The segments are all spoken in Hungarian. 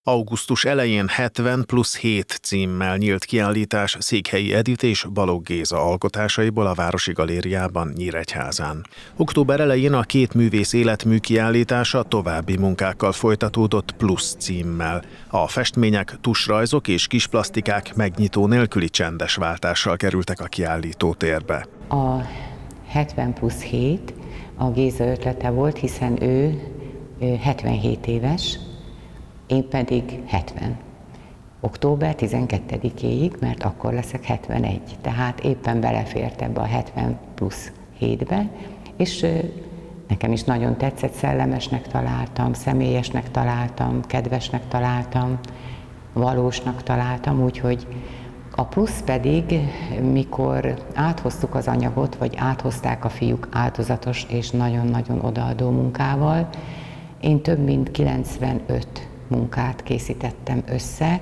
Augusztus elején 70+7 címmel nyílt kiállítás Székhelyi Edit és Balogh Géza alkotásaiból a Városi Galériában, Nyíregyházán. Október elején a két művész életmű kiállítása további munkákkal folytatódott Plusz címmel. A festmények, tusrajzok és kisplasztikák megnyitó nélküli csendes váltással kerültek a kiállítótérbe. A 70+7 a Géza ötlete volt, hiszen ő 77 éves, én pedig 70. Október 12-éig, mert akkor leszek 71. Tehát éppen belefért ebbe a 70+7-be, és nekem is nagyon tetszett, szellemesnek találtam, személyesnek találtam, kedvesnek találtam, valósnak találtam, úgyhogy a plusz pedig, mikor áthoztuk az anyagot, vagy áthozták a fiúk áldozatos és nagyon-nagyon odaadó munkával, én több mint 95 munkát készítettem össze,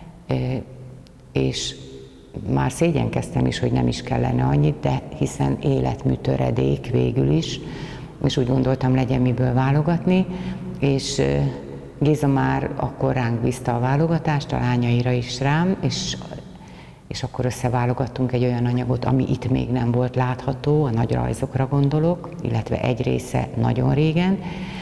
és már szégyenkeztem is, hogy nem is kellene annyit, de hiszen életmű töredék végül is, és úgy gondoltam, legyen miből válogatni, és Géza már akkor ránk bízta a válogatást, a lányaira is rám, és akkor összeválogattunk egy olyan anyagot, ami itt még nem volt látható, a nagy rajzokra gondolok, illetve egy része nagyon régen,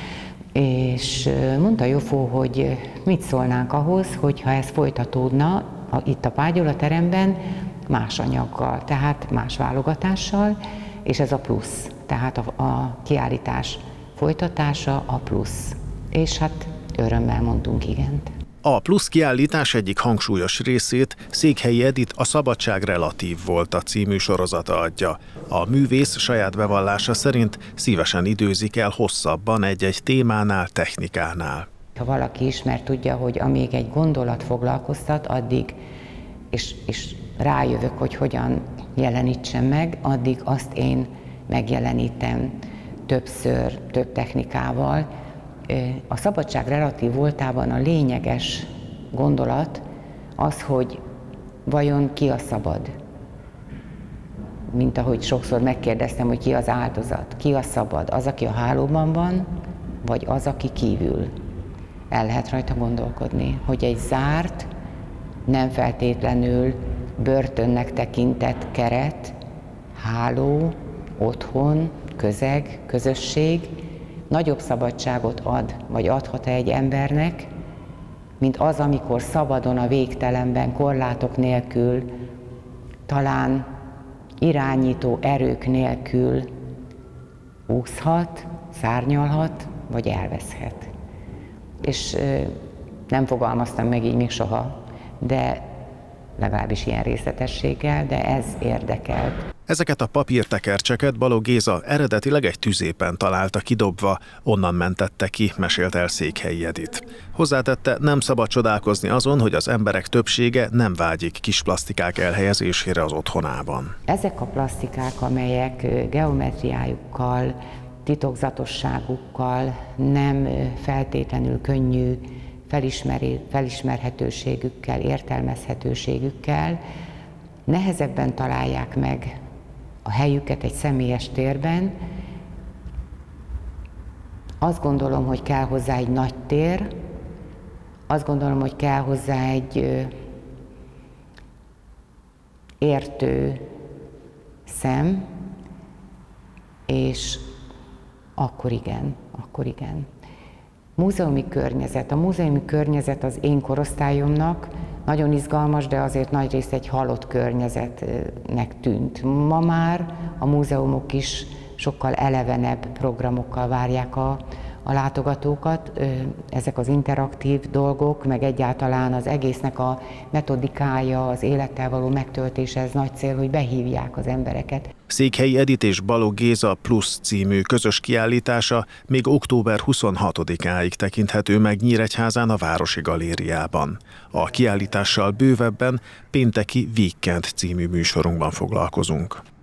és mondta Jofó, hogy mit szólnánk ahhoz, hogyha ez folytatódna itt a Págyola teremben más anyaggal, tehát más válogatással, és ez a plusz, tehát a kiállítás folytatása a plusz. És hát örömmel mondtunk igent. A Plusz kiállítás egyik hangsúlyos részét Székhelyi Edit a Szabadság relatív volta című sorozata adja. A művész saját bevallása szerint szívesen időzik el hosszabban egy-egy témánál, technikánál. Ha valaki ismer, tudja, hogy amíg egy gondolat foglalkoztat, addig, és rájövök, hogy hogyan jelenítsem meg, addig azt én megjelenítem többször, több technikával. A szabadság relatív voltában a lényeges gondolat az, hogy vajon ki a szabad. Mint ahogy sokszor megkérdeztem, hogy ki az áldozat, ki a szabad, az, aki a hálóban van, vagy az, aki kívül. El lehet rajta gondolkodni, hogy egy zárt, nem feltétlenül börtönnek tekintett keret, háló, otthon, közeg, közösség, nagyobb szabadságot ad, vagy adhat-e egy embernek, mint az, amikor szabadon a végtelenben, korlátok nélkül, talán irányító erők nélkül úszhat, szárnyalhat, vagy elveszhet. És nem fogalmaztam meg így még soha, de legalábbis ilyen részletességgel, de ez érdekelt. Ezeket a papírtekercseket Balogh Géza eredetileg egy tüzépen találta kidobva, onnan mentette ki, mesélt el Székhelyi Edit. Hozzátette, nem szabad csodálkozni azon, hogy az emberek többsége nem vágyik kis plasztikák elhelyezésére az otthonában. Ezek a plasztikák, amelyek geometriájukkal, titokzatosságukkal, nem feltétlenül könnyű felismerhetőségükkel, értelmezhetőségükkel, nehezebben találják meg a helyüket egy személyes térben. Azt gondolom, hogy kell hozzá egy nagy tér, azt gondolom, hogy kell hozzá egy értő szem, és akkor igen. Múzeumi környezet. A múzeumi környezet az én korosztályomnak nagyon izgalmas, de azért nagyrészt egy halott környezetnek tűnt. Ma már a múzeumok is sokkal elevenebb programokkal várják a látogatókat. Ezek az interaktív dolgok, meg egyáltalán az egésznek a metodikája, az élettel való megtöltése, ez nagy cél, hogy behívják az embereket. Székhelyi Edit és Balogh Géza Plusz című közös kiállítása még október 26-áig tekinthető meg Nyíregyházán a Városi Galériában. A kiállítással bővebben pénteki Weekend című műsorunkban foglalkozunk.